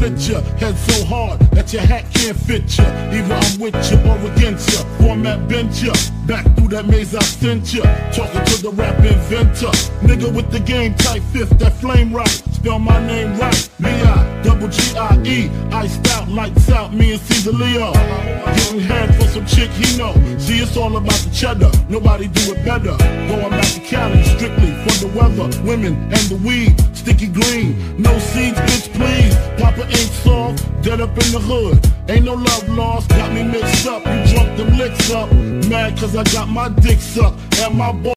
hit ya, head so hard that your hat can't fit ya. Either I'm with ya or against ya. Format bent ya, back through that maze I sent ya. Talking to the rap inventor, nigga with the game type fifth, that flame right. Spell my name right, B-I-double-G-I-E. Iced out, lights out, me and Caesar Leo. Getting head for some chick he know. See, it's all about the cheddar, nobody do it better. Going back to Cali, strictly for the weather, women and the weed. Sticky green, no seeds, bitch, please. Papa ain't soft, dead up in the hood. Ain't no love lost, got me mixed up. You drunk them licks up, mad cause I got my dick sucked. And my boy